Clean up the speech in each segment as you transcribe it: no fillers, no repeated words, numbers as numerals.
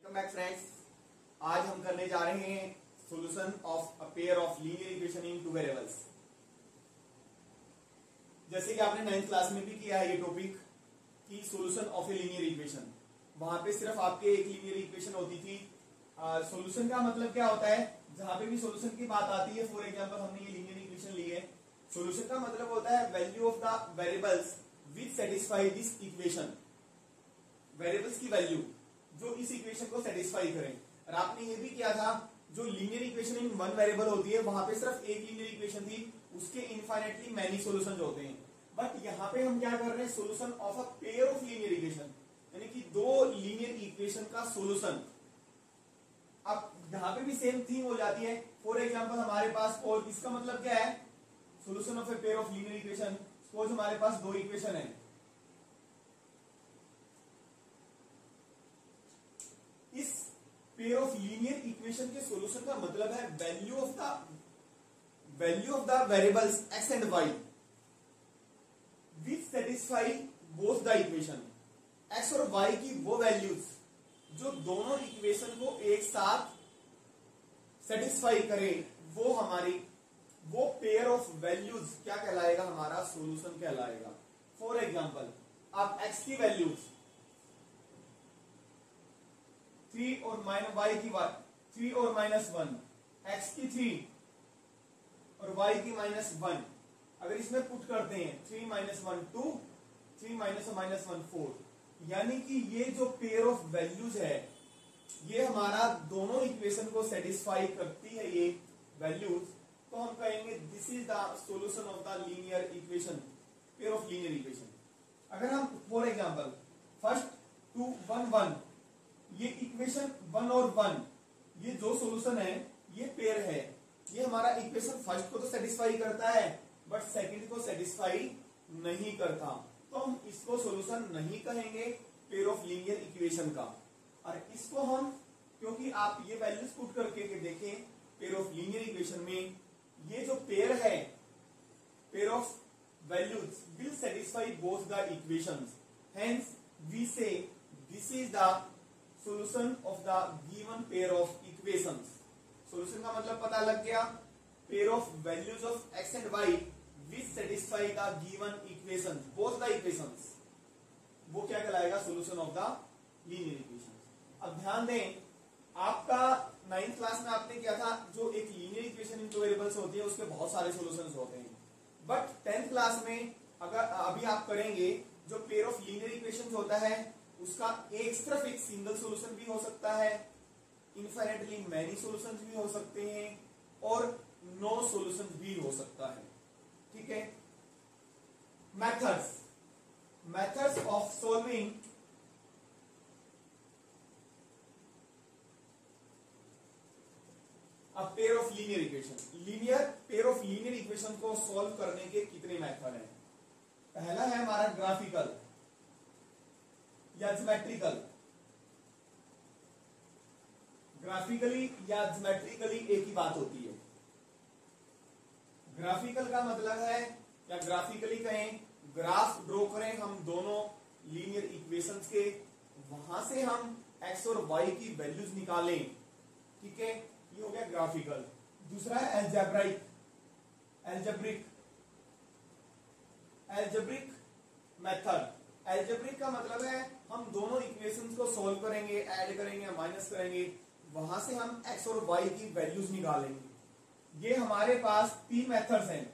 Welcome back friends. आज हम करने जा रहे हैं solution of a pair of linear equation in two variables. जैसे कि आपने 9th क्लास में भी किया है ये टॉपिक कि solution of a linear equation. वहां पे सिर्फ आपके एक लीनियर इक्वेशन होती थी। सॉल्यूशन का मतलब क्या होता है, जहां पे भी सॉल्यूशन की बात आती है, फॉर एग्जांपल हमने ये लीनियर इक्वेशन ली है, सॉल्यूशन का मतलब होता है value of the variables which satisfy this equation. Variables की वैल्यू जो इस इक्वेशन को सेटिस्फाई करें। और आपने ये भी किया था, जो linear equation in one variable होती है वहां पे सिर्फ एक लीनियर इक्वेशन थी, उसके इनफाइनाइटली मैनी सॉल्यूशंस होते हैं। बट यहाँ पे हम क्या कर रहे हैं, solution of a pair of linear equation, यानी कि दो लीनियर इक्वेशन का सॉल्यूशन। अब यहाँ पे भी सेम थिंग हो जाती है। फॉर एग्जांपल हमारे पास, और इसका मतलब क्या है, solution of a pair of linear equation. Suppose हमारे पास दो इक्वेशन है, इस पेयर ऑफ लीनियर इक्वेशन के सॉल्यूशन का मतलब है value of the variables x and y which satisfy both the equation. X और वाई की वो वैल्यूज जो दोनों इक्वेशन को एक साथ सेटिस्फाई करे, वो पेयर ऑफ वैल्यूज क्या कहलाएगा, हमारा सॉल्यूशन कहलाएगा। फॉर एग्जांपल, आप एक्स की वैल्यूज 3 और वाई की 3 और -1, एक्स की 3 और वाई की -1, अगर इसमें पुट करते हैं 3 - 1 2, 3 - 1 4, यानी कि ये जो पेयर ऑफ वैल्यूज है ये हमारा दोनों इक्वेशन को सेटिस्फाई करती है ये वैल्यूज, तो हम कहेंगे this is the solution of the linear equation, pair of linear equation. अगर हम फॉर एग्जांपल फर्स्ट 2 1 1, ये इक्वेशन 1 और 1, ये जो सॉल्यूशन है ये पेयर है, ये हमारा इक्वेशन फर्स्ट को तो सेटिस्फाई करता है बट सेकंड को सेटिस्फाई नहीं करता, तो हम इसको सॉल्यूशन नहीं कहेंगे पेयर ऑफ लीनियर इक्वेशन का। और इसको हम, क्योंकि आप ये वैल्यूज पुट करके देखें पेयर ऑफ लीनियर इक्वेशन में, ये जो पेयर है, pair of values will satisfy both the equations, hence we say this is the solution of the given pair of equations. Solution का मतलब पता लग गया, pair of values of x and y which satisfy the given equations, both the equations, वो क्या कहलाएगा, solution of the linear equation. अब ध्यान दें, आपका 9th क्लास में आपने किया था, जो एक linear equation in two variables होती है उसके बहुत सारे सॉल्यूशंस होते हैं। बट 10th क्लास में अगर अभी आप करेंगे, जो पेयर ऑफ लीनियर इक्वेशन होता है उसका एक सिर्फ एक सिंगल सॉल्यूशन भी हो सकता है, इनफाइनाइटली मैनी सॉल्यूशंस भी हो सकते हैं, और नो सॉल्यूशंस भी हो सकता है। ठीक है। Methods of solving a pair of linear equation. Pair of linear equation को सॉल्व करने के कितने मेथड हैं? पहला है हमारा ग्राफिकल या ज्योमेट्रिकल। ग्राफिकली या ज्योमेट्रिकली एक ही बात होती है। ग्राफिकल का मतलब है, या ग्राफिकली कहें, ग्राफ ड्रॉ करें हम दोनों लीनियर इक्वेशंस के, वहां से हम एक्स और वाई की वैल्यूज निकालें। ठीक है, ये हो गया ग्राफिकल। दूसरा है एल्जेब्रिक मेथड। एल्जेब्रिक का मतलब है हम दोनों इक्वेशंस को सॉल्व करेंगे, ऐड करेंगे, माइनस करेंगे, वहां से हम एक्स और वाई की वैल्यूज निकालेंगे। ये हमारे पास 3 मेथड्स हैं,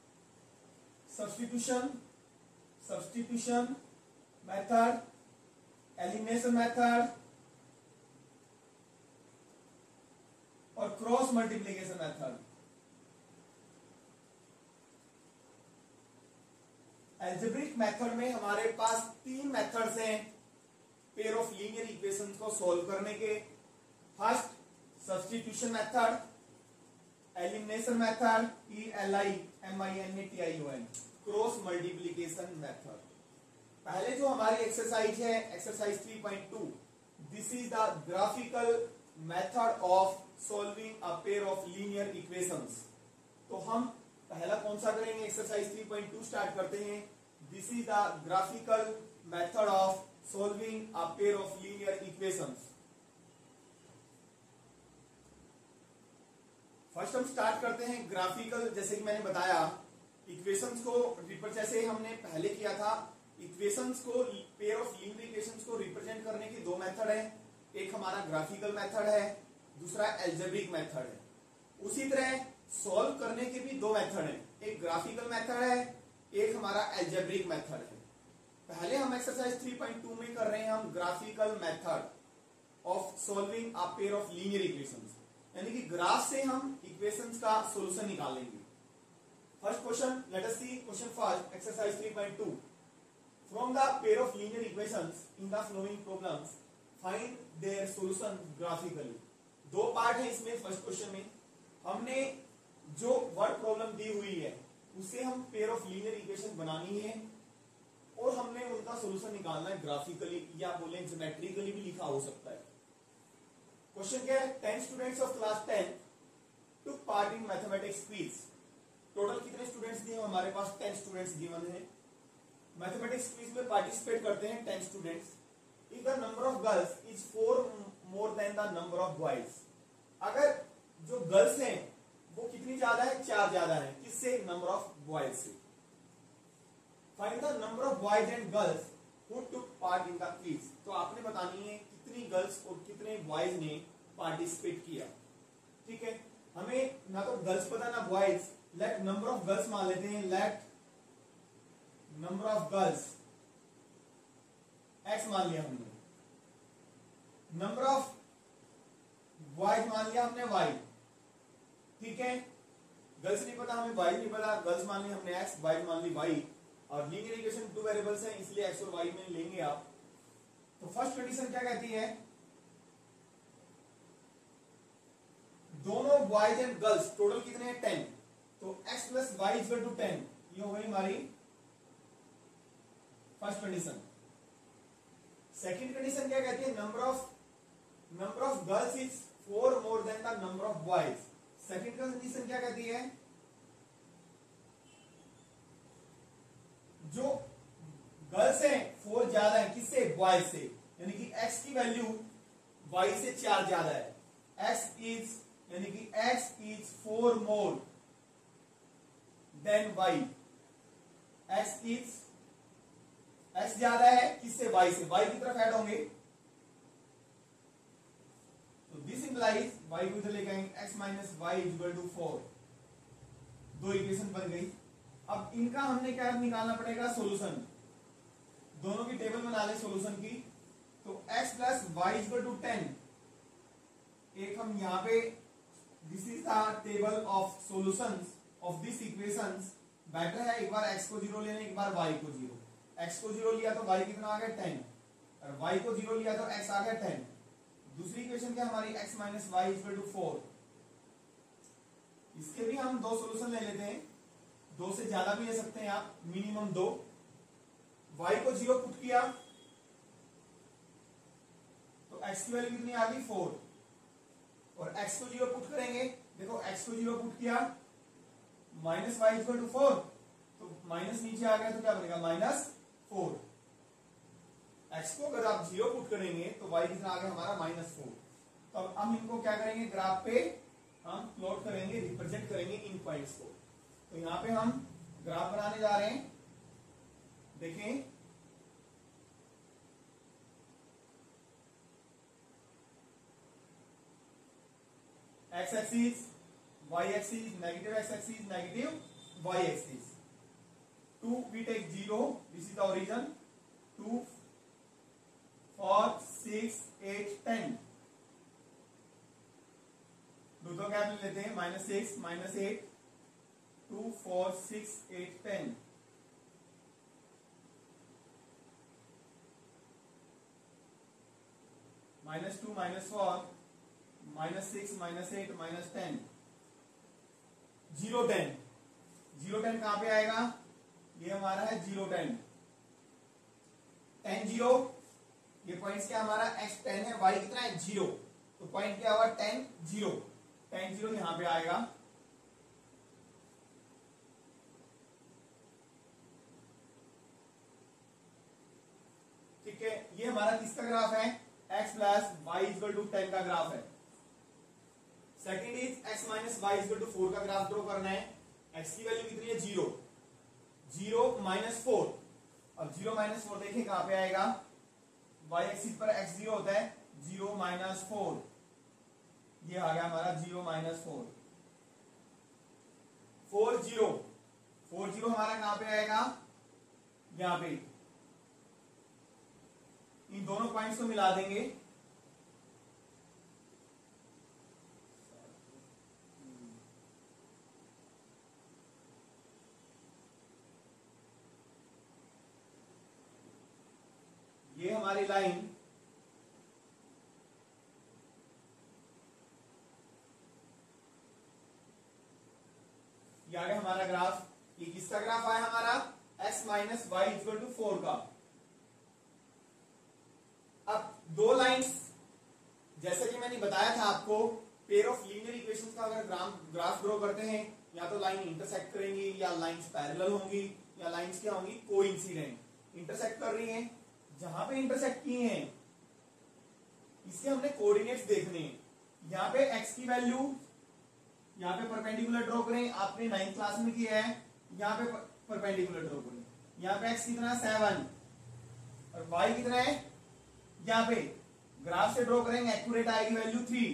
सब्स्टिट्यूशन मेथड, एलिमिनेशन मेथड और cross multiplication method. Algebraic method में हमारे पास 3 मेथड्स हैं पेयर ऑफ लीनियर इक्वेशंस को सॉल्व करने के। First substitution method, elimination method, ELIMINATION, cross multiplication method. पहले जो हमारी एक्सरसाइज है, exercise 3.2, this is the graphical method of solving a pair of linear equations. तो हम पहला कौन सा करेंगे, एक्सरसाइज 3.2 स्टार्ट करते हैं। This is the graphical method of solving a pair of linear equations. First हम स्टार्ट करते हैं ग्राफिकल, जैसे कि मैंने बताया इक्वेशंस को जैसे हमने पहले किया था, इक्वेशंस को, पेयर ऑफ लीनियर इक्वेशंस को रिप्रेजेंट करने की दो मेथड है, एक हमारा ग्राफिकल मेथड है, दूसरा एल्जेब्रिक मेथड है। उसी तरह सॉल्व करने के भी दो मेथड हैं, एक ग्राफिकल मेथड है, एक हमारा एल्जेब्रिक मेथड है। पहले हम एक्सरसाइज 3.2 में कर रहे हैं हम graphical method of solving a pair of linear equations, यानी कि ग्राफ से हम इक्वेशंस का सॉल्यूशन निकालेंगे। First question, let us see question first, exercise 3.2। From the pair of linear equations in the following problems find their solution graphically. दो part है इसमें। First question में हमने जो वर्ड प्रॉब्लम दी हुई है उससे हम पेयर ऑफ लीनियर इक्वेशन बनानी है और हमने उनका सॉल्यूशन निकालना है ग्राफिकली, या बोले ज्योमेट्रिकली भी लिखा हो सकता है। क्वेश्चन क्या है, 10 students of class 10 took part in mathematics quiz. Total कितने स्टूडेंट्स दिए हमारे पास? 10 स्टूडेंट्स गिवन है। मैथमेटिक्स क्विज में पार्टिसिपेट करते हैं 10 students. If the number of girls is 4 more than the number of boys, अगर जो गर्ल्स हैं वो कितनी ज्यादा है? 4 ज्यादा है। किससे? नंबर ऑफ बॉयज से। Find the number of boys and girls who took part in the quiz. तो आपने बतानी है कितनी गर्ल्स और कितने बॉयज ने पार्टिसिपेट किया। ठीक है, हमें ना तो गर्ल्स पता ना boys. Let number of girls मान लेते हैं, let number of girls x मान लिया हमने, नंबर ऑफ बॉयज मान लिया हमने वाई। ठीक है, गर्ल्स नहीं पता हमें, बॉयज नहीं पता, गर्ल्स मान ली हमने एक्स, बॉयज मान ली वाई, और लीनियर इक्वेशन 2 वेरिएबल्स हैं इसलिए एक्स और वाई में लेंगे आप। तो फर्स्ट कंडीशन क्या कहती है? दोनों बॉयज एंड गर्ल्स टोटल कितने हैं? 10। तो x plus y equal to 10, ये हो गई हमारी फर्स्ट कंडीशन। सेकंड कंडीशन क्या कहती है? Number of girls is 4 more than the number of boys. Second condition क्या कहती है? जो गर्ल्स हैं 4 ज्यादा है, किससे? बॉयज से, यानी कि x की वैल्यू y से 4 ज्यादा है। x इज, यानी कि x is 4 more than y। x ज्यादा है किससे? y से, y की तरफ ऐड होंगे। तो दिस इंप्लाइज y को इधर लेके आएंगे, x minus y equal to 4। दो इक्वेशन बन गई। अब इनका हमने क्या निकालना पड़ेगा? सॉल्यूशन। दोनों की टेबल बना ले सॉल्यूशन की। तो x plus y equal to 10, एक हम यहां पे, this is the table of solutions of this equations. Better है एक बार x को 0 लेने, एक बार y को 0। x को 0 लिया तो y कितना आ गया? 10, और y को 0 लिया तो x आ गया 10। दूसरी इक्वेशन क्या हमारी? x minus y equal to 4। इसके भी हम दो सॉल्यूशन ले लेते हैं, 2 से ज्यादा भी ले सकते हैं आप, मिनिमम 2। y को 0 पुट किया तो x की वैल्यू कितनी आ गई? 4, और x को 0 पुट करेंगे, देखो x को 0 पुट किया, माइनस वाई इक्वल टू 4, तो माइनस नीचे आ गया तो क्या बनेगा? -4। x को अगर आप 0 पुट करेंगे तो y कितना आ गया हमारा? -4। तो अब हम इनको क्या करेंगे? ग्राफ पे हम प्लॉट करेंगे, रिप्रेजेंट करेंगे इन पॉइंट्स को। तो यहां पे हम ग्राफ बनाने जा रहे हैं। देखें, x axis, y axis, negative x axis, negative y axis. 2 we take 0, this is the origin। 2, 4, 6, 8, 10। दो गैप ले लेते हैं, -6, -8, 2, 4, 6, 8, 10। -2, -4, -6, -8, -10, 0, 10। 0, 10 कहां पे आएगा? ये हमारा है 0, 10। 10, 0, ये पॉइंट क्या हमारा? x 10 है, y कितना है? 0। तो पॉइंट क्या हुआ? 10, 0। 10, 0 यहां पे आएगा। ठीक है, ये हमारा किसका ग्राफ है? x plus y equal to 10 का ग्राफ है। Second is x minus y equal to 4 का ग्राफ ड्रॉ करना है। x की वैल्यू कितनी है 0, 0 माइनस 4। अब 0 माइनस 4 देखिए कहां पे आएगा, y एक्सिस पर x 0 होता है, 0 माइनस 4, ये आ गया हमारा 0 माइनस 4, 4 0, 4 0 हमारा कहां पे आएगा, यहां पे। इन दोनों पॉइंट्स को मिला देंगे, ये हमारी लाइन ये आ गया हमारा ग्राफ। ये किसका ग्राफ आया हमारा, x minus y equal to 4 का। अब दो लाइंस, जैसा कि मैंने बताया था आपको, पेयर ऑफ लीनियर इक्वेशंस का अगर ग्राफ ड्रॉ करते हैं, या तो लाइन इंटरसेक्ट करेंगी, या लाइंस पैरेलल होंगी, या लाइंस क्या होंगी, कोइंसिडेंट। इंटरसेक्ट कर रही हैं, जहां पे इंटरसेक्ट की हैं इसके हमने कोऑर्डिनेट्स देखने हैं। यहाँ पे x की वैल्यू, यहाँ पे परपेंडिकुलर ड्रॉ करें, आपने 9th क्लास में किया है। यहाँ पे परपेंडिकुलर ड्रॉ करें, यहाँ पे x कितना 7 और y कितना है, यहाँ पे ग्राफ से ड्रॉ करेंगे एक्यूरेट आएगी वैल्यू 3।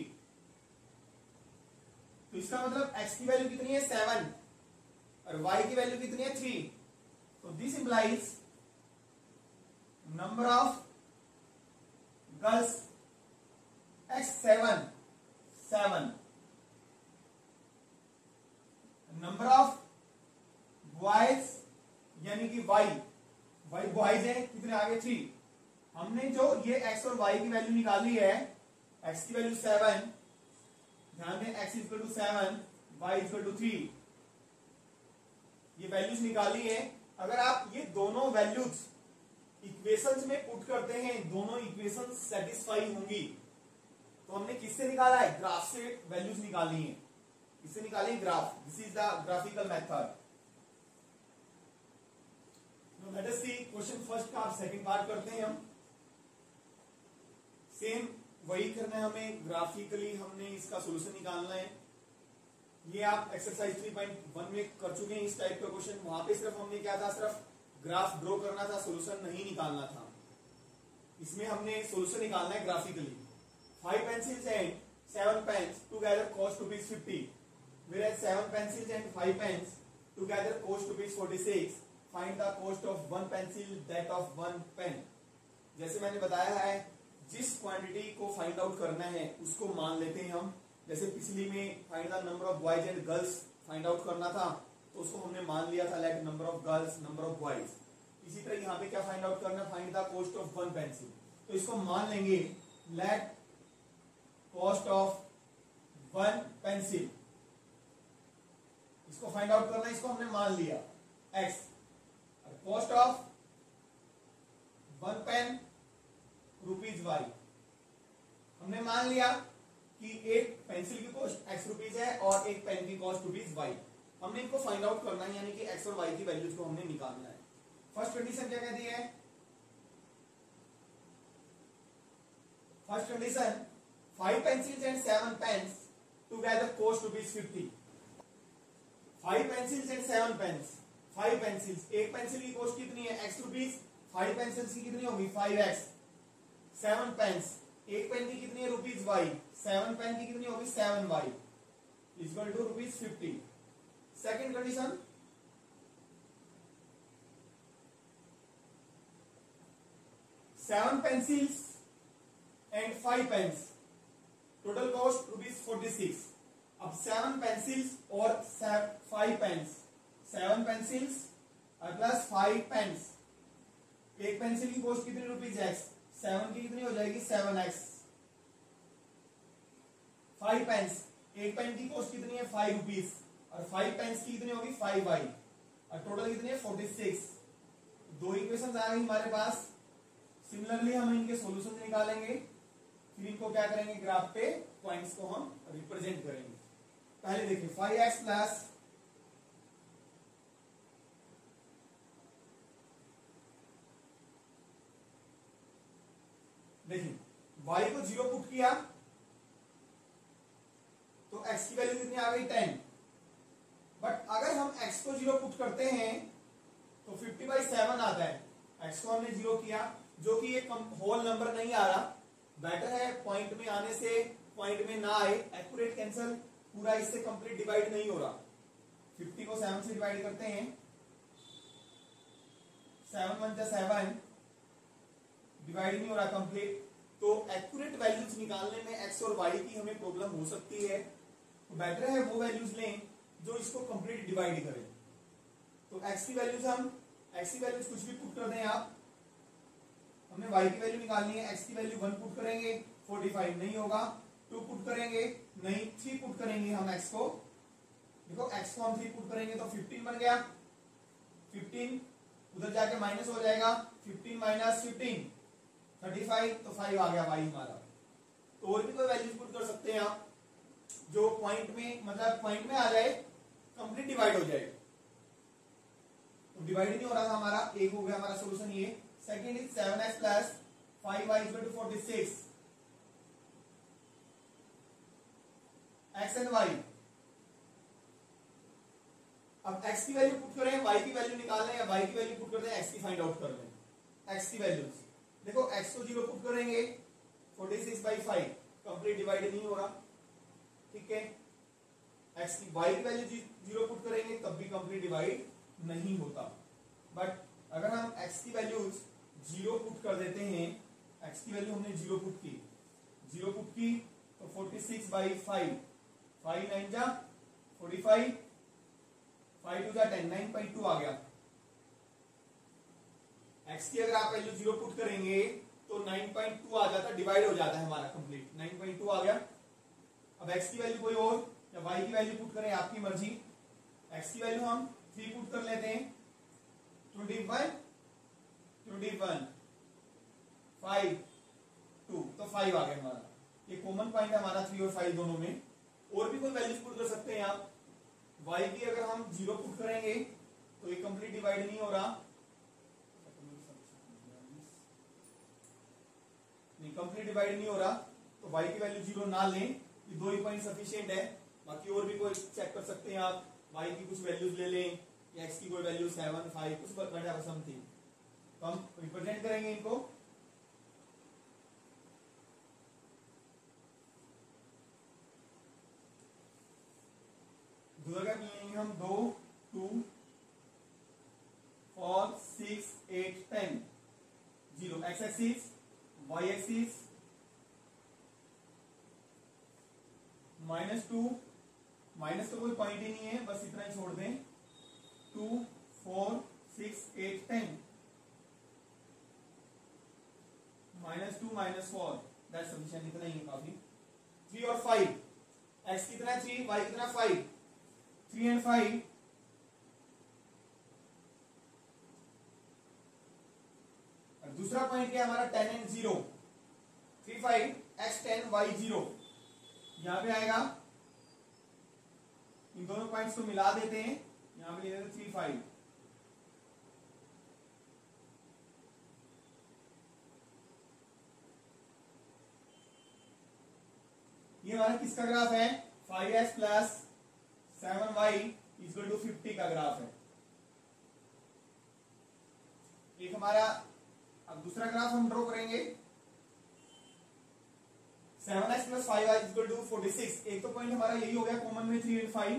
तो इसका मतलब x की वैल्यू कितनी है 7 और y की वैल्यू कितनी है 3। तो this implies number of girls x 7, number of boys यानी कि y बॉयज है कितने आगे 3। हमने जो ये x और y की वैल्यू निकाली है, x की वैल्यू 7, ध्यान दें x equal to 7, y equal to 3, ये वैल्यूज निकाली है। अगर आप ये दोनों वैल्यूज इक्वेशंस में पुट करते हैं, दोनों इक्वेशंस सेटिस्फाई होंगी। तो हमने किससे निकाला है, ग्राफ से वैल्यूज निकाली है। इससे निकालें graph, this is the graphical method. Let us see question first का सेकंड पार्ट करते हैं हम। सेम वही करना है हमें, ग्राफिकली हमने इसका सॉल्यूशन निकालना है। ये आप एक्सरसाइज 3.1 में कर चुके हैं इस टाइप का क्वेश्चन। वहां पे सिर्फ हमने क्या था, सिर्फ ग्राफ ड्रॉ करना था, सॉल्यूशन नहीं निकालना था। इसमें हमने सॉल्यूशन निकालना है graphically. 5 pencils and 7 pens together cost ₹50, whereas 7 pencils and 5 pens together cost ₹46. Find the cost of 1 pencil, that of 1 pen. जैसे मैंने बताया है, जिस क्वांटिटी को फाइंड आउट करना है उसको मान लेते हैं हम। जैसे पिछली में find the number of boys and girls find out करना था, तो उसको हमने मान लिया था let number of girls, number of boys. इसी तरह यहाँ पे क्या फाइंड आउट करना है, find the cost of 1 pencil. तो इसको मान लेंगे लेट कॉस्ट ऑफ 1 पेंसिल, इसको फाइंड आउट करना है, इसको हमने मान लिया x। Cost of 1 pen ₹y, हमने मान लिया कि एक पेंसिल की कॉस्ट x रुपीज है और एक पेन की कॉस्ट ₹y। हमने इनको फाइंड आउट करना है, यानी कि x और y की वैल्यूज को हमने निकालना है। फर्स्ट कंडीशन क्या कहती है, first condition 5 pencils and 7 pens together cost ₹50। 5 pencils and 7 pens, 5 pencils, एक पेंसिल की कॉस्ट कितनी है x रुपीज, 5 पेंसिल्स की कितनी होगी 5x। 7 पेन्स, एक पेन की कितनी है ₹y, 7 पेन की कितनी होगी 7y equal to ₹50। Second condition, seven pencils and 5 pens, total cost ₹46। अब 7 पेंसिल्स और 5 पेन्स, 7 पेंसिल्स प्लस 5 पेन्स, एक पेंसिल की कॉस्ट कितनी ₹x, 7 की कितनी हो जाएगी 7x। 5 पेन्स, एक पेन की कॉस्ट कितनी है ₹5 और 5 पेन्स की कितनी होगी 5y और टोटल कितनी है 46। दो इक्वेशन आ गई हमारे पास। सिमिलरली हम इनके सॉल्यूशन निकालेंगे, फिर इनको क्या करेंगे, ग्राफ पे पॉइंट्स को हम रिप्रेजेंट करेंगे। पहले देखिए 5x प्लस देखिए y को 0 पुट किया तो गई 10, बट अगर हम x को 0 पुट करते हैं तो 50/7 आता है। x को हमने 0 किया, जो कि एक होल नंबर नहीं आ रहा, बेटर है पॉइंट में आने से पॉइंट में ना आए, एक्यूरेट कैंसल, पूरा इससे कंप्लीट डिवाइड नहीं हो रहा। 50 को 7 से डिवाइड करते हैं, 7 1 जा 7, डिवाइड नहीं हो रहा कंप्लीट। तो एक्यूरेट वैल्यूज निकालने में x और y की हमें प्रॉब्लम हो सकती है, तो बेटर है वो वैल्यूज लें जो इसको कंप्लीट डिवाइड करें। तो x की वैल्यूज कुछ भी पुट कर दें आप, हमने y की वैल्यू निकालनी है। x की वैल्यू 1 पुट करेंगे 45 नहीं होगा, 2 पुट करेंगे नहीं, 3 पुट करेंगे हम x को, देखो x को हम 3 पुट करेंगे तो 15 बन गया, 15 उधर जाके माइनस हो जाएगा, 15 माइनस 15 35, तो 5 आ गया y हमारा। तो और भी कोई वैल्यूज पुट कर सकते हैं आप जो पॉइंट में, मतलब पॉइंट में आ जाए, कंप्लीट डिवाइड हो जाए। तो डिवाइड नहीं हो रहा था हमारा, एक हो गया हमारा सोल्यूशन ये। Second is 7x plus 5y equal to 46, x and y। अब x की वैल्यू पुट करें, y की वैल्यू निकाल लें, या y की वैल्यू पुट कर दें, x की फाइंड आउट कर लें। x की वैल्यूज देखो, x को 0 पुट करेंगे 46/5, कंप्लीट डिवाइड नहीं हो रहा, ठीक है। x की y की वैल्यू 0 पुट करेंगे तब भी कंप्लीट डिवाइड नहीं होता। बट अगर हम x की वैल्यूज 0 पुट कर देते हैं, x की वैल्यू हमने 0 पुट की, 0 पुट की तो 46/5, 5 9 जा 45, 5 2 जा 10, 9.2 आ गया। x की अगर आप वैल्यू 0 पुट करेंगे तो 9.2 आ जाता, डिवाइड हो जाता है हमारा कंप्लीट, 9.2 आ गया। अब x की वैल्यू कोई और या y की वैल्यू पुट करें, आपकी मर्जी। x की वैल्यू हम 3 पुट कर लेते हैं, 21 5 2, तो 5 आ गया हमारा। ये कॉमन पॉइंट है हमारा 3 और 5 दोनों में। और भी कोई वैल्यूज पुट कर सकते हैं आप। y की अगर हम 0 पुट करेंगे तो ये कंप्लीट डिवाइड नहीं हो रहा, कंप्लीट डिवाइड नहीं हो रहा, तो y की वैल्यू 0 ना लें, ये 2 ही पॉइंट सफिशिएंट है। बाकी और भी कोई चेक कर सकते हैं आप, y की कुछ वैल्यूज ले लें, या x की कोई वैल्यू 7 5 कुछ वैल्यू समथिंग, तो हम रिप्रेजेंट करेंगे इनको। हम 2 2 4 6 8 10 0, x axis y axis -2, minus तो कोई पॉइंट ही नहीं है, बस इतना ही छोड़ दें, 2 4 6 8 10, -2 -4 दैट्स सफिशिएंट, इतना ही है काफी। 3 और 5, x कितना 3 y कितना 5, 3 and 5 दूसरा पॉइंट क्या है हमारा 10 and 0, 3 5 x 10 y 0, यहां पे आएगा। इन दोनों पॉइंट्स को मिला देते हैं, यहां पे ले लेते 3 5, ये हमारा किसका ग्राफ है, 5x plus 7y equal to 50 का ग्राफ है। एक हमारा, अब दूसरा ग्राफ हम ड्रॉ करेंगे, 7x plus 5y equal to 46। एक तो पॉइंट हमारा यही हो गया कॉमन में 3 और 5,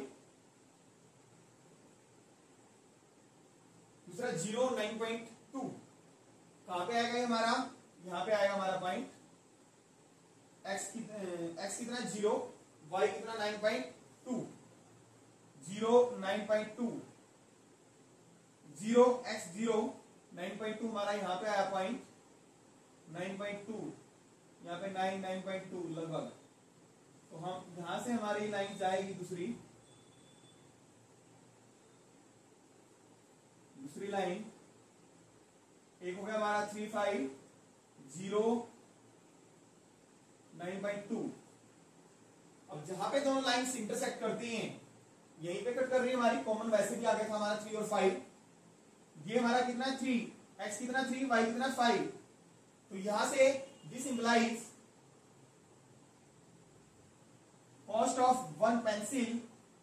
दूसरा 0 9.2, कहां पे आएगा ये हमारा, यहां पे आएगा हमारा पॉइंट। x कितना 0, y कितना 9.2, 0 9.2, 0 x 0 9.2 हमारा यहां पे आया पॉइंट, 9.2 यहाँ पे 9 9.2 लगभग। तो हम यहां से हमारी लाइन जाएगी दूसरी लाइन, एक हो गया हमारा 3 5 0 9.2। अब जहां पे दोनों लाइंस इंटरसेक्ट करती हैं, यहीं पे कट कर रही है हमारी, कॉमन वैसे भी आ गया था हमारा 3 और 5। ये हमारा कितना 3, x कितना 3, y कितना 5। तो यहां से this implies cost of one pencil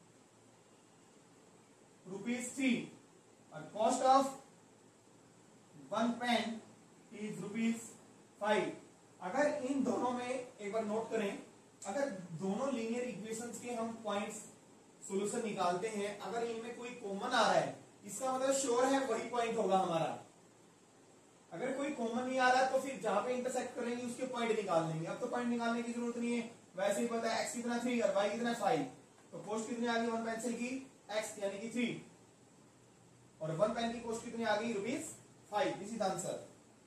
₹3 और कॉस्ट ऑफ 1 पेन इज ₹5। अगर इन दोनों में एक बार नोट करें, अगर दोनों लीनियर इक्वेशंस के हम पॉइंट्स सॉल्यूशन निकालते हैं, अगर इनमें कोई कॉमन आ रहा है, इसका मतलब श्योर है वही पॉइंट होगा हमारा। अगर कोई कॉमन नहीं आ रहा तो फिर जहां पे इंटरसेक्ट करेंगे उसके पॉइंट निकाल लेंगे। अब तो पॉइंट निकालने की जरूरत नहीं है, वैसे ही पता है x कितना 3 और y कितना 5। तो कॉस्ट कितनी आ गई 1 पेंसिल की x यानी कि 3 और 1 पेन की कॉस्ट कितनी आ गई ₹5। This is answer.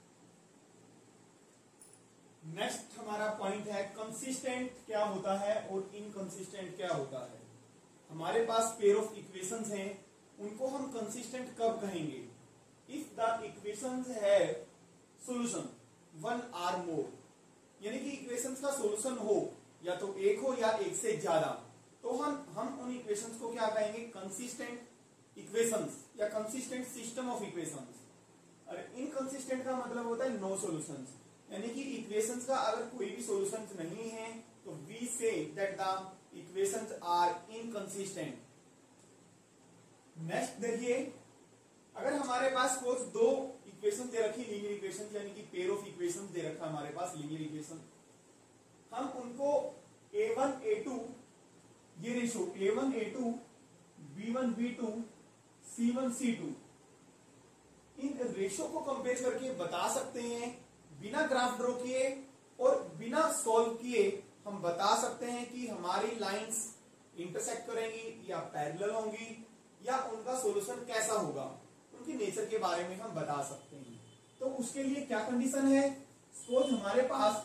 नेक्स्ट हमारा पॉइंट है कंसिस्टेंट क्या होता है और इनकंसिस्टेंट क्या होता है। हमारे पास पेयर ऑफ इक्वेशंस हैं, उनको हम कंसिस्टेंट कब कहेंगे? If the equations have solution 1 और मोर, यानी कि इक्वेशंस का सॉल्यूशन हो या तो एक हो या एक से ज्यादा, तो हम उन इक्वेशंस को क्या कहेंगे? कंसिस्टेंट इक्वेशंस या कंसिस्टेंट सिस्टम ऑफ इक्वेशंस। और इनकंसिस्टेंट का मतलब होता है नो सॉल्यूशंस, यानी कि इक्वेशंस का अगर कोई भी सॉल्यूशंस नहीं है तो we say that the equations are inconsistent. Next देखिए, अगर हमारे पास सपोज दो इक्वेशन दे रखी लीनियर इक्वेशन, यानी कि पेयर ऑफ इक्वेशन दे रखा हमारे पास लीनियर इक्वेशन, हम उनको a1 a2 ये ratio a1 a2 b1 b2 c1 c2 इन रेशो को कंपेयर करके बता सकते हैं, बिना ग्राफ ड्रॉ किए और बिना सॉल्व किए हम बता सकते हैं कि हमारी लाइंस इंटरसेक्ट करेंगी या पैरेलल होंगी या उनका सॉल्यूशन कैसा होगा, उनकी नेचर के बारे में हम बता सकते हैं। तो उसके लिए क्या कंडीशन है? सपोज हमारे पास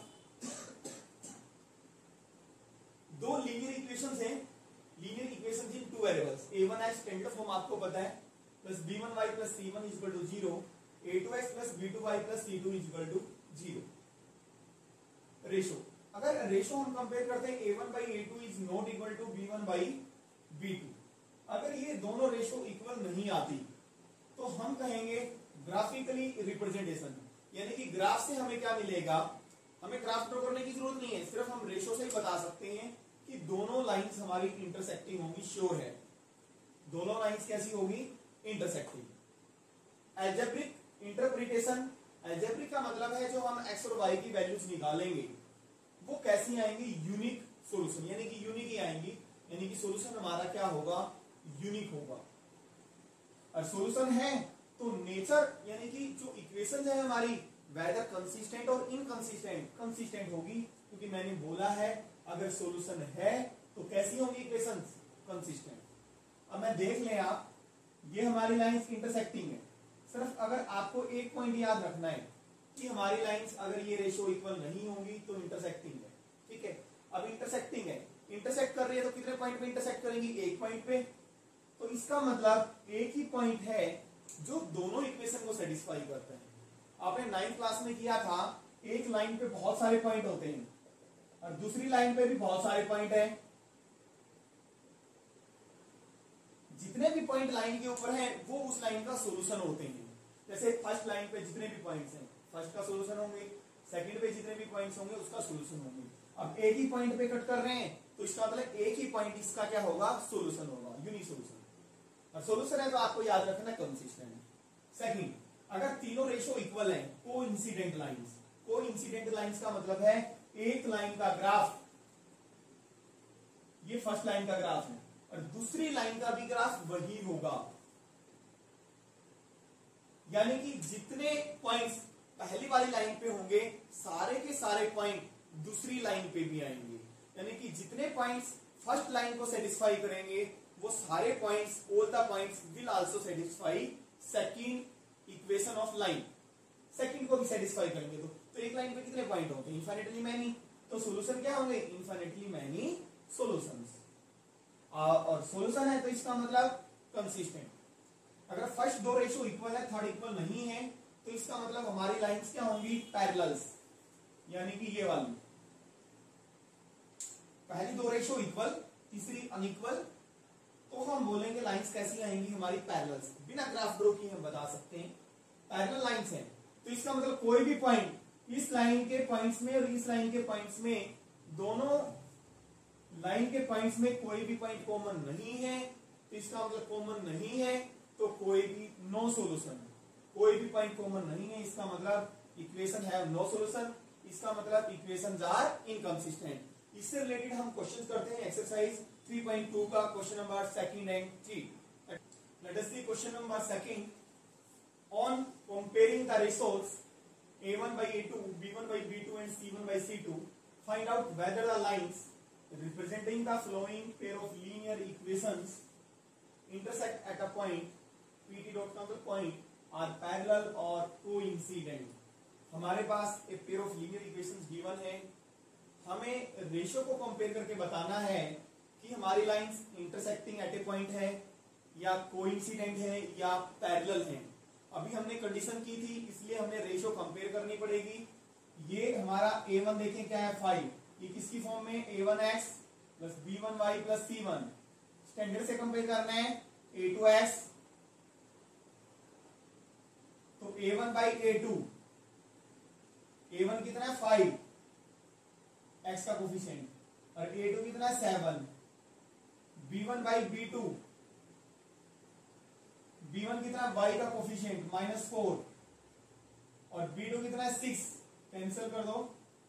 दो लीनियर इक्वेशंस हैं, linear equations in 2 variables, a1x standard form आपको पता है, plus b1y plus c1 is equal to 0, a2x plus b2y plus c2 is equal to 0। Ratio, अगर रेशो हम कंपेयर करते हैं a1 by a2 is not equal to b1 by b2, अगर ये दोनों रेशो इक्वल नहीं आती तो हम कहेंगे ग्राफिकली रिप्रेजेंटेशन, यानी कि ग्राफ से हमें क्या मिलेगा? हमें ग्राफ ड्रॉ करने की जरूरत नहीं है, सिर्फ हम रेशो से ही बता सकते हैं कि दोनों लाइंस हमारी इंटरसेक्टिंग होंगी। श्योर है दोनों लाइंस कैसी होगी? इंटरसेक्टिंग। अलजेब्रिक इंटरप्रिटेशन, अलजेब्रिक का मतलब है जो हम x और y की वैल्यूज निकालेंगे वो कैसी आएंगी? यूनिक सॉल्यूशन, यानी कि यूनिक ही आएंगी, यानी कि सॉल्यूशन हमारा क्या होगा? यूनिक होगा। और सॉल्यूशन है तो नेचर, यानी कि जो इक्वेशन है हमारी वेदर कंसिस्टेंट और इनकंसिस्टेंट, कंसिस्टेंट होगी, क्योंकि मैंने बोला है अगर सॉल्यूशन है तो कैसी होंगी इक्वेशंस? कंसिस्टेंट। अब मैं देख लें आप, ये हमारी लाइंस इंटरसेक्टिंग है, सिर्फ अगर आपको एक पॉइंट याद रखना है कि हमारी लाइंस अगर ये रेशो इक्वल नहीं होंगी तो इंटरसेक्टिंग है, ठीक है। अब इंटरसेक्टिंग है, इंटरसेक्ट कर रही है तो कितने पॉइंट पे इंटरसेक्ट करेंगी? एक पॉइंट पे। तो इसका मतलब एक ही पॉइंट है जो दोनों इक्वेशन को सेटिस्फाई करता है। आपने 9th क्लास में किया था, एक लाइन पे बहुत सारे पॉइंट होते हैं और दूसरी लाइन पे भी बहुत सारे पॉइंट है। जितने भी पॉइंट लाइन के ऊपर हैं वो उस लाइन का सॉल्यूशन होते हैं। जैसे फर्स्ट लाइन पे जितने भी पॉइंट्स हैं फर्स्ट का सॉल्यूशन होंगे, सेकंड पे जितने भी पॉइंट्स होंगे उसका सॉल्यूशन होंगे। अब एक ही पॉइंट पे कट कर रहे हैं तो इसका मतलब एक ही पॉइंट इसका क्या होगा? सॉल्यूशन होगा, यूनिक सॉल्यूशन। और सॉल्यूशन है तो आपको याद रखना कंसिस्टेंट। सेकंड, अगर तीनों रेशो इक्वल हैं, कोइंसिडेंट लाइंस, कोइंसिडेंट लाइंस का मतलब है एक लाइन का ग्राफ, ये फर्स्ट लाइन का ग्राफ है और दूसरी लाइन का भी ग्राफ वही होगा, यानी कि जितने पॉइंट्स पहली वाली लाइन पे होंगे सारे के सारे पॉइंट दूसरी लाइन पे भी आएंगे, यानी कि जितने पॉइंट्स फर्स्ट लाइन को सेटिस्फाई करेंगे वो सारे points, all the points will also satisfy second equation of line, second को भी सेटिस्फाई करेंगे। तो एक लाइन पे कितने पॉइंट होते हैं? Infinitely many. तो सॉल्यूशन क्या होंगे? Infinitely many solutions. और सॉल्यूशन है तो इसका मतलब कंसिस्टेंट। अगर फर्स्ट दो रेशो इक्वल है, थर्ड इक्वल नहीं है, तो इसका मतलब हमारी लाइंस क्या होंगी? पैरेलल्स, यानी कि ये वाली पहली दो रेशो इक्वल, तीसरी अनइक्वल, तो हम बोलेंगे लाइंस कैसी आएंगी? हमारी पैरेलल्स। बिना ग्राफ ड्रॉ किए हम बता सकते हैं पैरेलल लाइंस हैं। तो इसका मतलब कोई भी पॉइंट इस लाइन के पॉइंट्स में और इस लाइन के पॉइंट्स में, दोनों लाइन के पॉइंट्स में कोई भी पॉइंट कॉमन नहीं है तो इसका मतलब कॉमन नहीं है, तो कोई भी नो सॉल्यूशन, कोई भी पॉइंट कॉमन नहीं है, इसका मतलब इक्वेशन हैव नो सॉल्यूशन, इसका मतलब इक्वेशंस आर इनकंसिस्टेंट। इससे रिलेटेड हम क्वेश्चन करते हैं एक्सरसाइज 3.2 का question number 2 and 3। Let us see question number 2 on comparing the ratios a1 by a2, b1 by b2 and c1 by c2, find out whether the lines representing the following pair of linear equations intersect at a point pt dot का मतलब point are parallel or coincident। हमारे पास एक pair of linear equations given है, हमें ratio को compare करके बताना है कि हमारी lines intersecting at a point है या कोइंसिडेंट है या पैरेलल है। अभी हमने कंडीशन की थी, इसलिए हमने रेशियो कंपेयर करनी पड़ेगी। ये हमारा a1 देखें क्या है 5, ये किसकी फॉर्म में a1x plus b1y plus c1। Standard से कंपेयर करना है a2x, तो a1 बाई a2, a1 कितना है 5 x का कोफिशिएंट, और a2 कितना है 7, b1 बाई b2, b1 कितना y का कोफिशिएंट -4 और b2 कितना है 6, कैंसिल कर दो,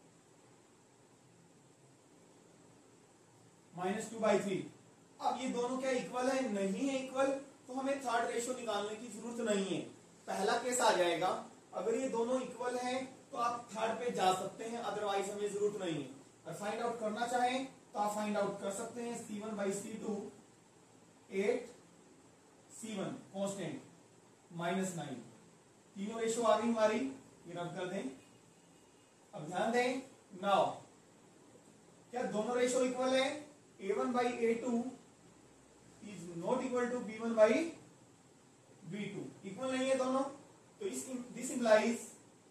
-2/3। अब ये दोनों क्या इक्वल है? नहीं है इक्वल, तो हमें थर्ड रेशियो निकालने की जरूरत नहीं है, पहला केस आ जाएगा। अगर ये दोनों इक्वल हैं तो आप थर्ड पे जा सकते हैं, अदरवाइज हमें जरूरत नहीं है। और फाइंड आउट करना चाहें तो आप फाइंड आउट कर सकते हैं c1 by c2 8 c1 constant -9, तीनों रेशियो आ गई हमारी, ये रब कर दें। अब ध्यान दें, नाउ क्या दोनों रेशियो इक्वल है? a1 by a2 is not equal to b1 by b2, equal नहीं है दोनों, तो this implies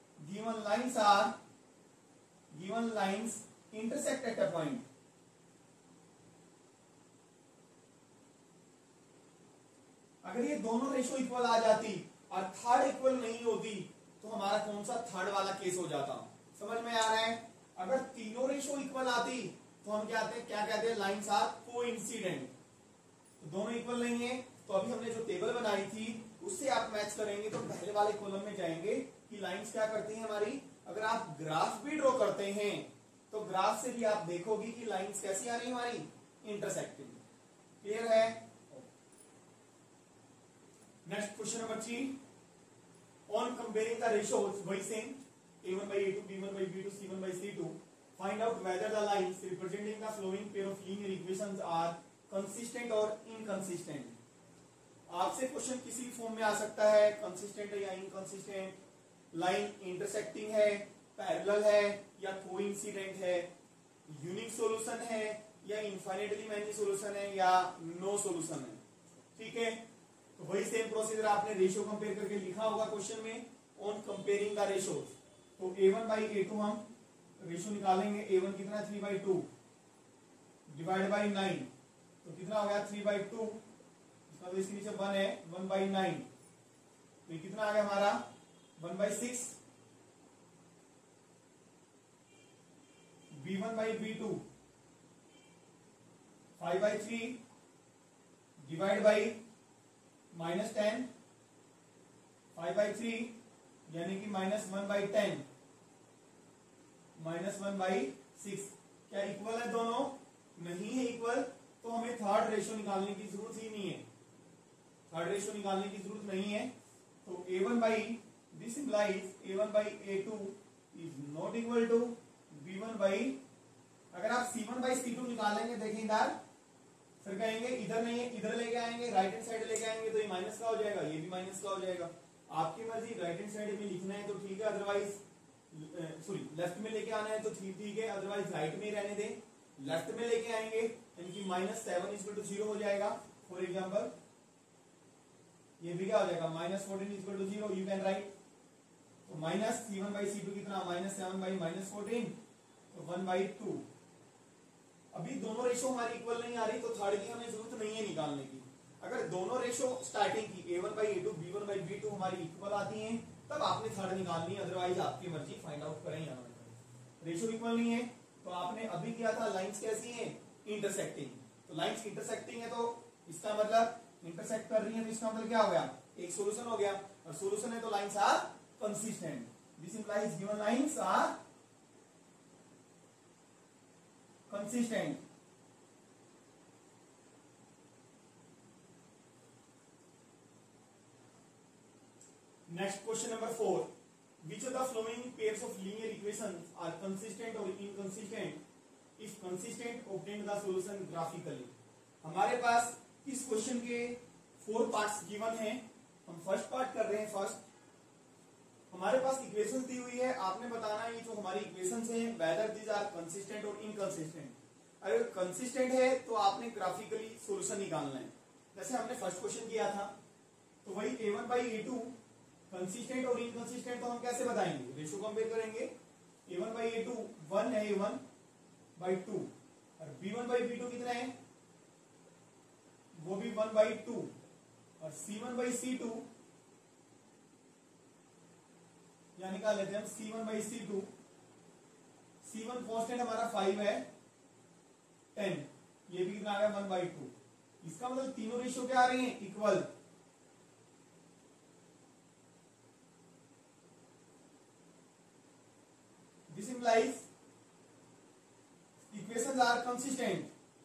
given lines intersect at a point। अगर ये दोनों रेशियो इक्वल आ जाती और थर्ड इक्वल नहीं होती तो हमारा कौन सा थर्ड वाला केस हो जाता? समझ में आ रहा है? अगर तीनों रेशियो इक्वल आती तो हम क्या कहते हैं लाइंस आर कोइंसिडेंट। तो दोनों इक्वल नहीं है, तो अभी हमने जो टेबल बनाई थी उससे आप मैच करेंगे तो पहले वाले कॉलम में जाएंगे कि लाइंस क्या करती हैं हमारी। अगर आप ग्राफ भी ड्रॉ करते हैं तो ग्राफ से भी आप देखोगे कि लाइंस कैसी आ रही है हमारी, इंटरसेक्टिंग। क्लियर है? Next question number 3 on comparing the ratios, वही same a1 by a2, b1 by b2, c1 by c2, find out whether the lines representing the following pair of linear equations are consistent or inconsistent। आपसे question किसी form में आ सकता है, consistent है या inconsistent, line intersecting है, parallel है या कोइंसिडेंट है, यूनिक सॉल्यूशन है या इनफाइनाइटली मैनी सॉल्यूशन है या नो सॉल्यूशन है। ठीक है, तो वही सेम प्रोसीजर आपने रेशियो कंपेयर करके लिखा होगा क्वेश्चन में, ऑन कंपेयरिंग द रेशियोज। तो a1 बाई a2 हम रेशियो निकालेंगे, a1 कितना 3/2 डिवाइड बाई 9, तो कितना हो गया 3/2, तो इसके नीचे 1 है, 1/9, तो ये कितना आ गया हमारा 1/6, b1 by b2 5/3 divide by -10, 5/3 यानी कि -1/10 -1/6। क्या इक्वल है दोनों? नहीं है इक्वल, तो हमें थर्ड रेशियो निकालने की जरूरत ही नहीं है, थर्ड रेशियो निकालने की जरूरत नहीं है। तो a1 by, this implies a1 by a2 is not equal to b1 by, अगर आप c1 बाई c2 निकालेंगे देखें इधर, फिर कहेंगे इधर नहीं है, इधर लेके आएंगे, राइट हैंड साइड लेके आएंगे तो ये माइनस का हो जाएगा, ये भी माइनस का हो जाएगा। आपकी मर्जी, राइट हैंड साइड में लिखना है तो ठीक है, अदरवाइज सॉरी लेफ्ट में लेके आना है तो ठीक है, अदरवाइज राइट में रहने दें। लेफ्ट में लेके आएंगे यानी कि -7 इक्वल टू 0 हो जाएगा। फॉर एग्जांपल ये भी क्या हो जाएगा -14 equal to 0, you can write. तो -c1 बाई c2 कितना -7 बाई -14, तो 1/2। अभी दोनों रेशियो हमारी इक्वल नहीं आ रही तो थर्ड की हमें जरूरत नहीं है निकालने की। अगर दोनों रेशियो स्टार्टिंग की a1 by a2, b1 by b2 हमारी इक्वल आती हैं तब आपने थर्ड निकालनी है, अदरवाइज आपकी मर्जी, फाइंड आउट करें या ना करें। रेशियो इक्वल नहीं है तो आपने अभी किया था लाइंस कैसी हैं, इंटरसेक्टिंग। तो लाइंस इंटरसेक्टिंग है तो इसका मतलब इंटरसेक्ट कर रही है, तो इसका मतलब क्या हो गया, एक सॉल्यूशन हो गया। और सॉल्यूशन है तो lines are consistent. This implies given lines are consistent. Next question number 4, which of the following pairs of linear equations are consistent or inconsistent? If consistent, obtain the solution graphically. हमारे पास इस question के 4 parts given हैं। हम first part कर रहे हैं। First हमारे पास equation दी हुई है, आपने बताना है ये जो हमारी इक्वेशंस हैं वेदर दीज आर कंसिस्टेंट और इनकंसिस्टेंट। अगर कंसिस्टेंट है तो आपने ग्राफिकली सॉल्यूशन निकालना है। जैसे हमने फर्स्ट क्वेश्चन किया था, तो वही a1 बाई a2 कंसिस्टेंट और इनकंसिस्टेंट तो हम कैसे बताएंगे, रेशो कंपेयर करेंगे। a1 बाई a2 1 है a1 बाई 2 और b1 बाई b2 कितना है, वो भी 1 बाई 2 और c1 बाई c2 या निकाल लेते हैं हम c1 by c2। c1 constant हमारा 5 है 10, ये भी कितना आ गया 1 बाई 2। इसका मतलब तीनों रेशियो क्या आ रही हैं, equal. This implies equations are consistent.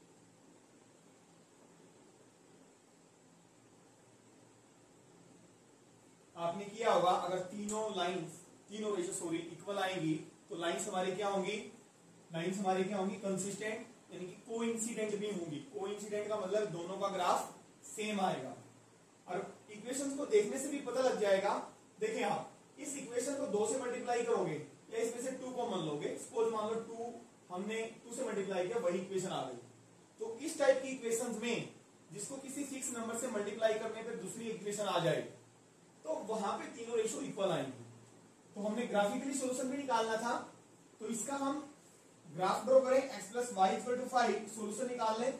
आपने किया होगा, अगर तीनों रेशियो सॉरी इक्वल आएंगी तो लाइंस हमारी क्या होंगी, कंसिस्टेंट यानी कि कोइंसिडेंट भी होंगी। कोइंसिडेंट का मतलब दोनों का ग्राफ सेम आएगा। और इक्वेशंस को देखने से भी पता लग जाएगा। देखिए आप इस इक्वेशन को 2 से मल्टीप्लाई करोगे या इसमें से 2 कॉमन लोगे, सपोज मान लो 2 हमने 2 से मल्टीप्लाई किया, वही इक्वेशन आ गई। तो इस टाइप की इक्वेशंस में जिसको किसी फिक्स नंबर से मल्टीप्लाई करने पे दूसरी इक्वेशन आ जाए तो वहां पे तीनों रेशियो इक्वल आएंगे। तो हमने ग्राफिकली सॉल्यूशन भी निकालना था, तो इसका हम ग्राफ ड्रॉ करें, x plus y equal to 5, solution निकाल लें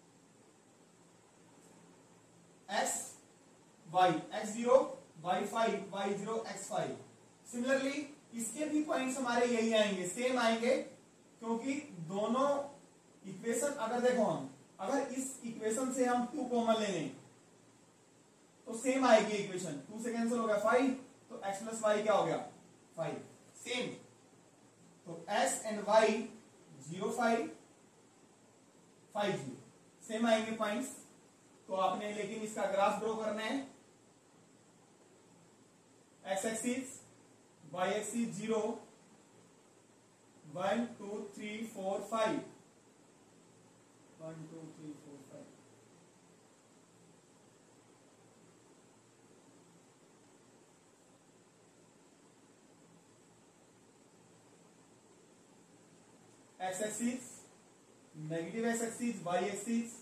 x0 y5 y0 x5। Similarly इसके भी पॉइंट्स हमारे यही आएंगे, सेम आएंगे, क्योंकि दोनों इक्वेशन अगर देखो हम अगर इस इक्वेशन से हम 2 कॉमन ले लें तो सेम आएगी इक्वेशन। 2 से कैंसिल हो गया 5, तो x प्लस वाई क्या हो गया 5, सेम। तो x एंड y 0 5 5 0 सेम आएंगे पॉइंट्स। तो आपने लेकिन इसका ग्राफ ड्रॉ करना है, x axis y axis 0 1 2 3 4 5 1 2 3 4 5। X axis negative x axis y axis,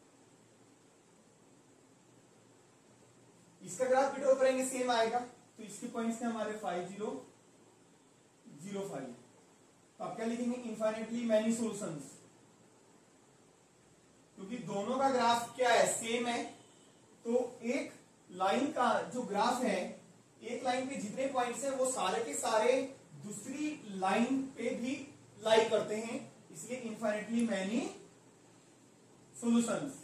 इसका ग्राफ भी ड्रॉ करेंगे सेम आएगा। तो इसके पॉइंट्स हैं हमारे 5 0 0 5। तो आप क्या लिखेंगे, इनफाइनेटली मैनी सॉल्यूशंस, क्योंकि दोनों का ग्राफ क्या है सेम है। तो एक लाइन का जो ग्राफ है, एक लाइन पे जितने पॉइंट्स हैं वो सारे के सारे दूसरी लाइन पे भी लाई करते हैं, इसलिए infinitely many solutions.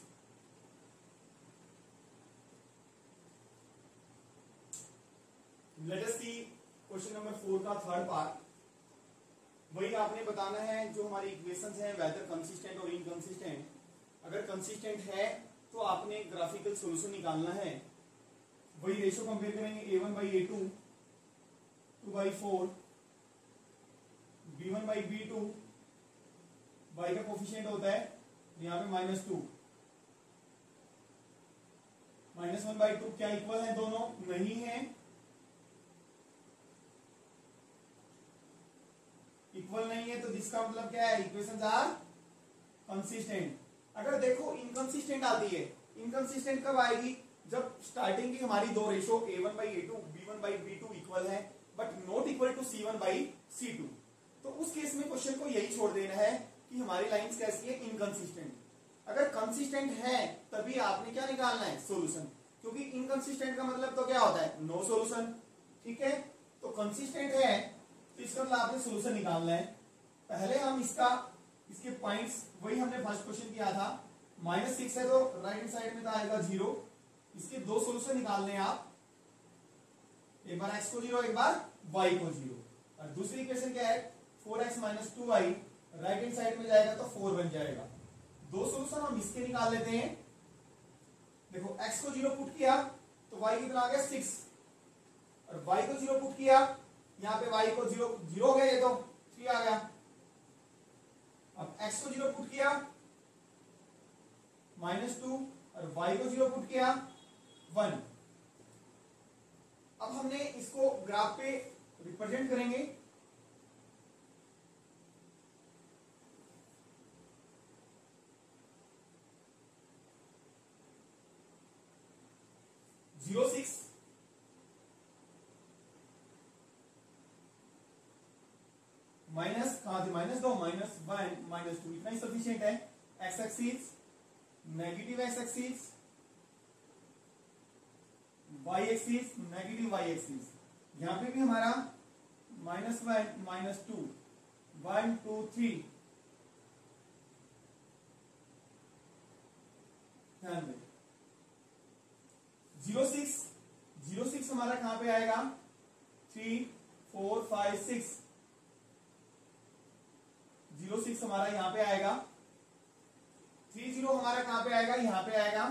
Let us see question number 4 का थर्ड पार्ट। वही आपने बताना है जो हमारी इक्वेशंस हैं वेदर कंसिस्टेंट और इनकंसिस्टेंट। अगर कंसिस्टेंट है तो आपने ग्राफिकल सॉल्यूशन निकालना है। वही रेशियो कंपेयर करेंगे, a1 by a2 2 by 4 b1 by b2, y का कोफिशिएंट होता है यहाँ पे -2 -1 बाई 2। क्या इक्वल है दोनों, नहीं है, इक्वल नहीं है। तो जिसका मतलब क्या है, इक्वेशंस आर कंसिस्टेंट। अगर देखो इनकंसिस्टेंट आती है, इनकंसिस्टेंट कब आएगी, जब स्टार्टिंग की हमारी दो ratio a1 by a2 b1 by b2 equal है but not equal to c1 by c2। तो उस केस में क्वेश्चन को यही छोड़ देना है कि हमारी लाइंस कैसी है, इनकंसिस्टेंट। अगर कंसिस्टेंट है तभी आपने क्या निकालना है, सॉल्यूशन, क्योंकि इनकंसिस्टेंट का मतलब तो क्या होता है, नो सॉल्यूशन। ठीक है, तो कंसिस्टेंट है तो इसका मतलब आपने सॉल्यूशन निकालना है। पहले हम इसके पॉइंट्स, वही हमने फर्स्ट क्वेश्चन किया था, -6 है तो राइट हैंड साइड में तो आएगा 0, इसके दो सोल्यूशन निकालने हैं आप, एक बार x को 0, एक बार y को 0। और दूसरी इक्वेशन क्या है, 4x minus 2y, right hand side में जाएगा तो 4 बन जाएगा। दो सोल्यूशन हम इसके निकाल लेते हैं। देखो x को 0 पुट किया तो y कितना आ गया 6, और y को 0 पुट किया, यहाँ पे y को 0 0 हो गया, ये तो 3 आ गया। अब x को 0 पुट किया -2, और y को 0 पुट किया 1। अब हमने इसको ग्राफ पे रिप्रेजेंट करेंगे। -6 माइनस कहां थे, -2 -1 -2 इतना ही सफिशिएंट है। X axis negative x axis, y axis negative y axis. यहां पे भी हमारा -1 -2 1 2 3, ध्यान दें 0 6 हमारा कहां पे आएगा, 3 4 5 6, 0 6 हमारा यहां पे आएगा। 3 0 हमारा कहां पे आएगा, यहां पे आएगा।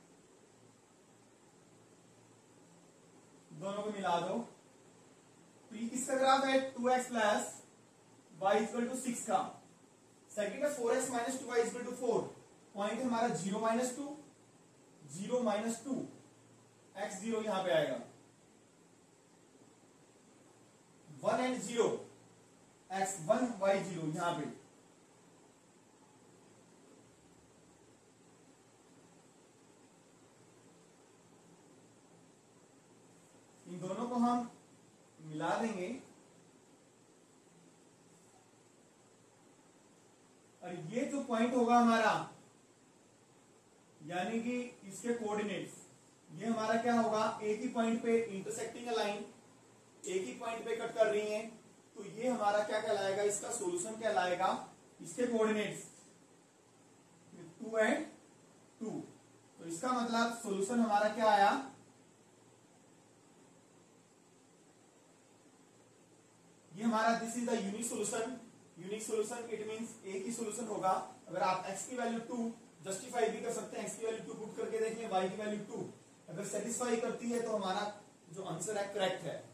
दोनों को मिला दो तो ये किसका ग्राफ है, 2x plus y equal to 6 का। सेकंड है 4x minus 2y equal to 4। Point है हमारा 0 -2 0 -2, x 0 यहां पे आएगा, 1 एंड 0, x 1 y 0 यहां पे। इन दोनों को हम मिला देंगे और ये जो पॉइंट होगा हमारा, यानी कि इसके कोऑर्डिनेट्स, ये हमारा क्या होगा, एक ही पॉइंट पे इंटरसेक्टिंग लाइन एक ही पॉइंट पे कट कर रही है, तो ये हमारा क्या कहलाएगा, इसका सॉल्यूशन कहलाएगा। इसके कोऑर्डिनेट्स 2 एंड 2, तो इसका मतलब सॉल्यूशन हमारा क्या आया, ये हमारा this is the unique solution. Unique solution it means एक ही सॉल्यूशन होगा। अगर आप x की वैल्यू 2 जस्टिफाई भी कर सकते हैं, x की वैल्यू 2 पुट करके देख लें, y की वैल्यू 2 अगर सेटिस्फाई करती है तो हमारा जो आंसर है करेक्ट है।